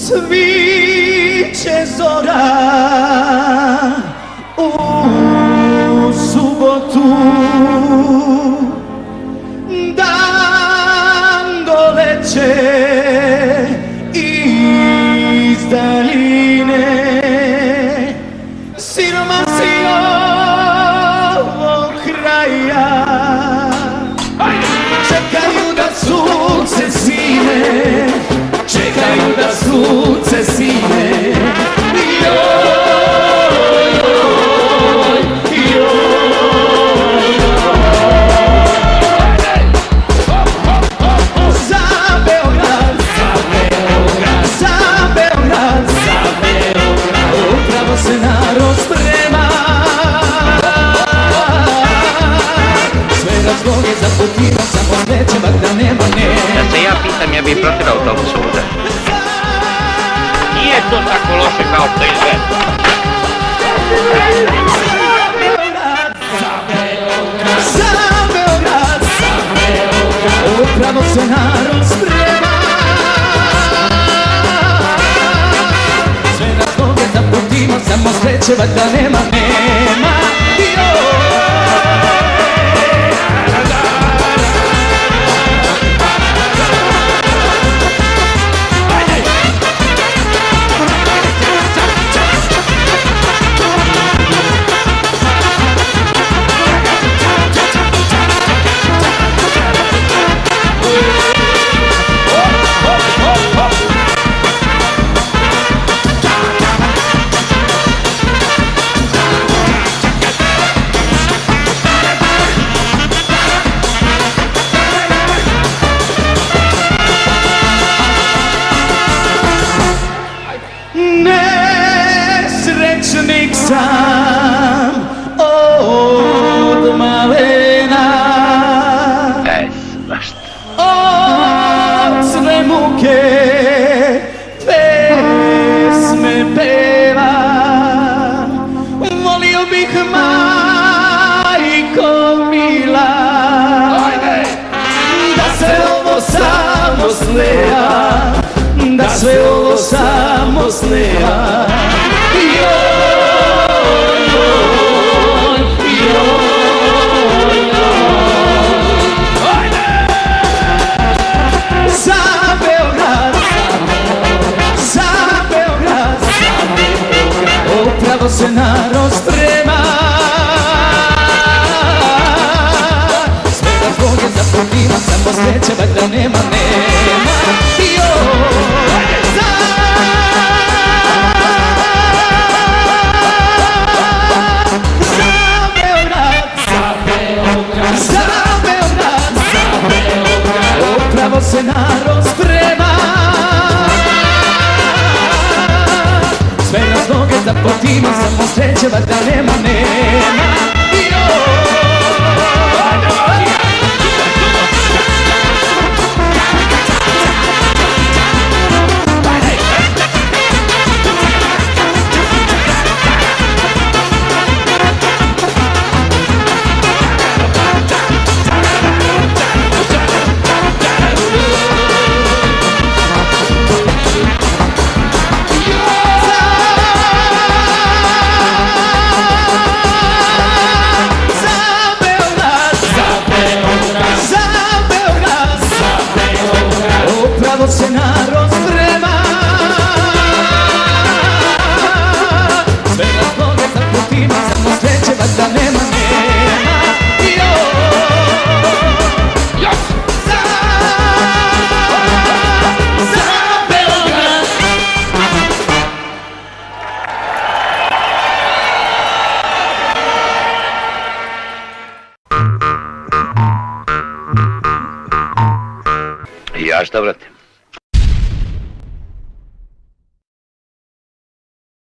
Sviće zora u subotu, dan doleće iz daljine, siromasi ovog kraja čekaju da sunce sine, čekaju da sunce sine. Da se ja pitam, ja bih protiv autobusa ovdje. Nije to tako loše kao što izgleda. Za Beograd, upravo se narod sprema. Sve razloge da putimo, samo sreće valjda nema. Nesrećnik sam od malena, od sve muke pesme pevam. Volio bih, majko mila, da se ovo samo sleva, da sve ovo samo sleva. Za Beograd, upravo se narod sprema. Sve razloge za putima, samo sreće valjda nema. Upravo se narod sprema. Sve razloge za putima, samo sreće valjda nema. Upravo se narod sprema. Sve razloge za putima, samo sreće valjda nema. Za Beograd. Ja šta, brate?